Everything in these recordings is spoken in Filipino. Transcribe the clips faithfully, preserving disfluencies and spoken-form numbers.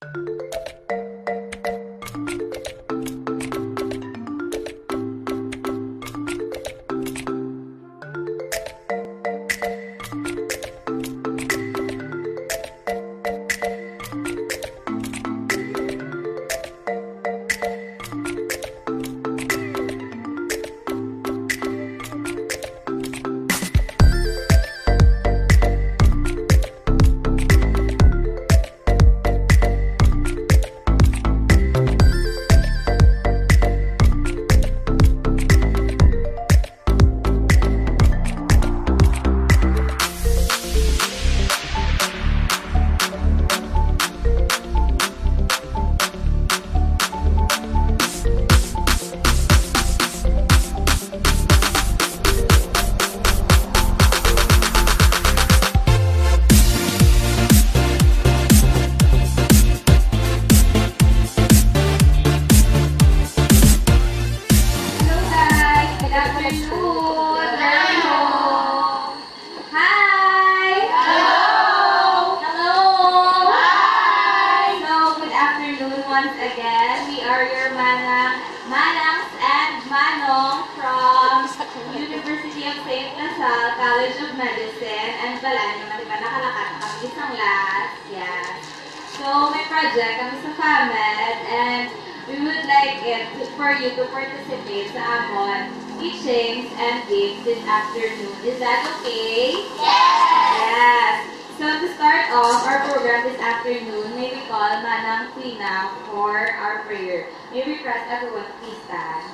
once again. We are your Manang, Manangs and Manong from University of Saint LaSalle College of Medicine. And pala naman, diba, nakalakat na kami isang last. Yeah. So, may project kami sa FAMED and we would like it to, for you to participate sa amon teachings and games this afternoon. Is that okay? Yes! Yes! So to start off our program this afternoon, may we call Manang Quina for our prayer. May we request everyone to please stand.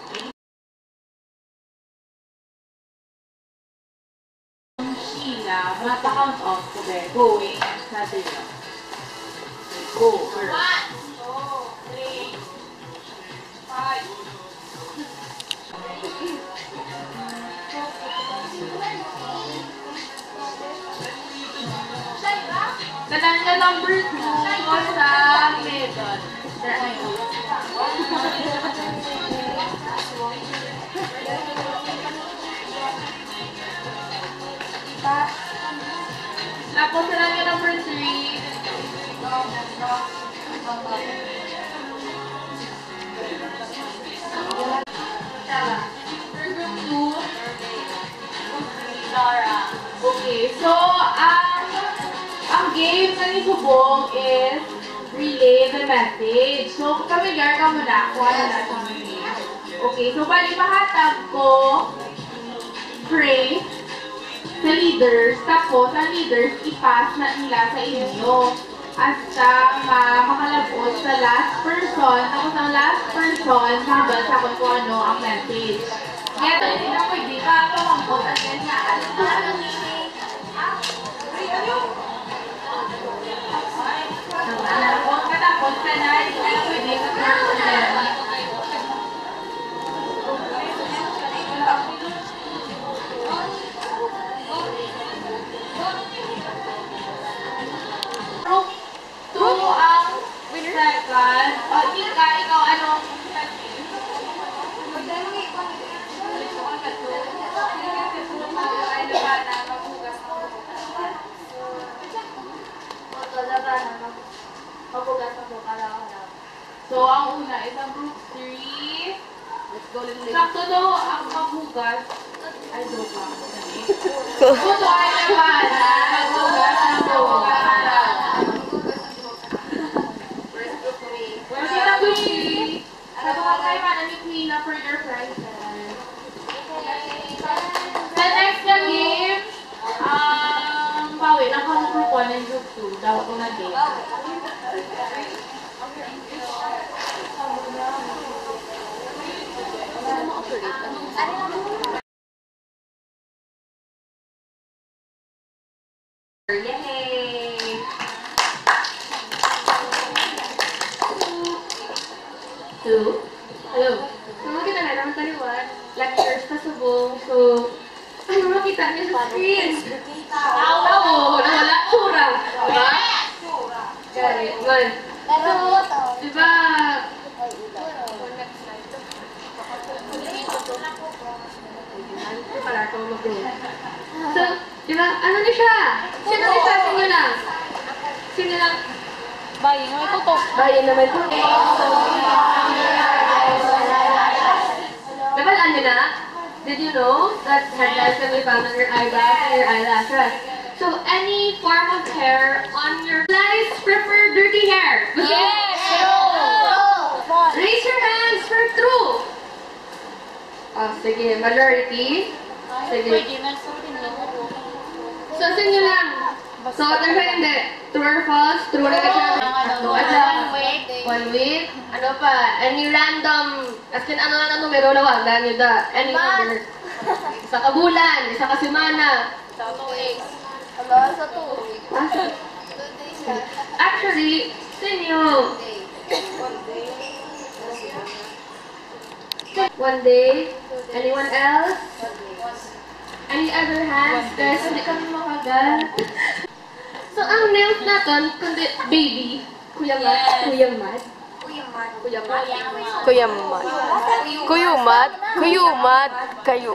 Sheila, mapa-count off ko ba? Going and natin lang. Go. One, two, three, five. Tanan ka number two ko sa method. Tapos tanan ka number three. For group two. Laura. Okay, so, um, ang game na nisubong is relay the message. So, familiar ka muna kung ano na itong game. Okay, so bali mahatag ko phrase sa leaders, tapos ang leaders ipass na nila sa inyo hasta ma makalabot sa last person, tapos ang last person hanggang sa kung ano ang message. Kaya ito hindi na pwede ka pamangkot at yan na ano na ano meaning. Ah, wait, ano? Huwag katapos ka na, hindi na pwede ka pamangkot. Two ang second. O, Tika, ikaw anong so, ang una is ang group three. Let's go, let's go. Sakto daw ang maghugas. Ay, joke lang. Kuto ay naman. Maghugas ang maghugas. Where's group three? Where's group three? Ano ba kayo man ni Queen for your prizes? Sa next na game, um, bawi, naka group one and group two. Daw ko na game. Yay! Two. Hello. So, makita na naman taliwan. Lectures sa subong. So, ano makita niyo sa screen? Oo, nawala. Tsura. Diba? Gari. Good. So, diba? So, diba? Ano na siya? Sino na siya? Sino lang? Sino lang? Bayi naman ito. Bayi naman ito. Nabalaan niyo na? Did you know that headlights can be found on your eyebrows and your eyelashes? So, any form of hair on your guys prefer dirty hair? Yes! Raise your hands for true. Ah, sige. Majority? Sige. Pwede na sa So, sa inyo lang. So, ano siya hindi? True or false? True na siya. At lang. One week. One week. Ano pa? Any random, as in ano na numero, lawagan nyo da. Any number. Isa ka bulan, isa ka simana. Sa two weeks. Ah, actually, sa inyo. One day. Anyone else? Any other hands? Guys, hindi kami makagal. So, ang nails natin, kundi baby. Kuya Mat. Yes. Kuya Mat. Kuya Mat. Kuyamad. Kuyumat. Kuyumat. Kayu.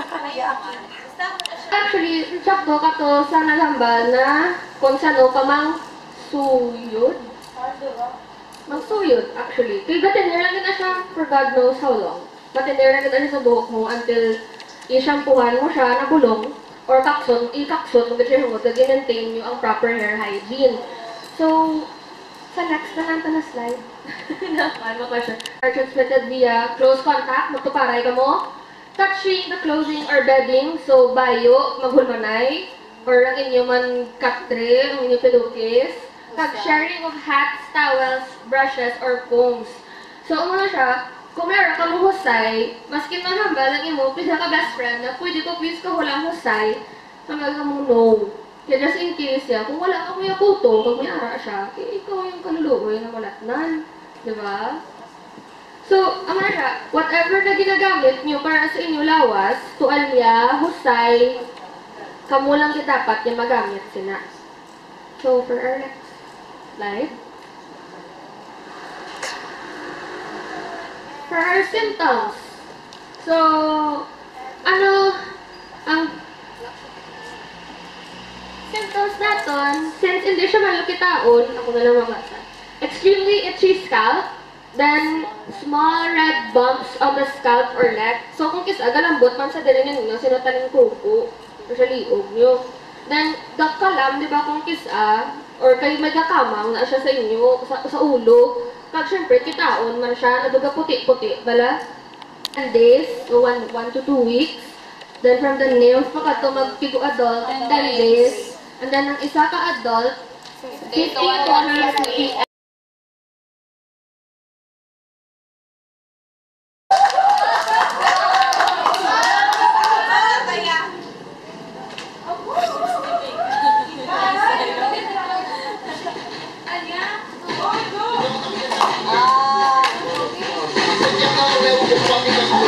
Actually, sakto ka to sa nalamba na kung saan ka mang suyod. Mang suyod, actually. Kaya gatinir lang na siya for God knows how long. Gatinir lang na siya sa buhok mo until i-shampoohan mo siya na bulong or kakson, i-kakson mo siya mo to ginantain nyo ang proper hair hygiene. So, sa next na lang na slide. Ano question? Are transmitted via close contact, magtuparay ka mo. Touching the clothing or bedding, so bayo, maghulmanay, or ang inyo man katre, ang inyo pilukis. Pag-sharing of hats, towels, brushes, or combs. So, ano siya, kung meron kang husay, maski man hambal ang imo, pisa ka best friend na pwede ko please ka walang husay, hambal ka mo no. Kaya just in case ya, kung wala ka kuya kuto, kung may ara siya, eh, ikaw yung kaluluoy na malatnan. Diba? So, ang ano siya, whatever na ginagamit nyo para sa inyo lawas, tualya, husay, kamo lang yung dapat yung magamit sila. So, for our next slide. For our symptoms. So, ano ang symptoms natin, since hindi siya malukitaon, ako na lang mabasa. Extremely itchy scalp, then small red bumps on the scalp or neck. So, kung kisa, galambot man sa dali ninyo, sinutan ng kuko, o sa liog nyo. Then, gakalam, di ba, kung kisa, or kayo may gakamang na siya sa inyo, sa, sa ulo, pag syempre, kitaon man siya, naduga puti-puti, bala? And days, so one, one to two weeks. Then, from the nails, pagka ito magpigo adult, ten days. And then, ang isa ka adult, fifty to one hundred fifty. Ah.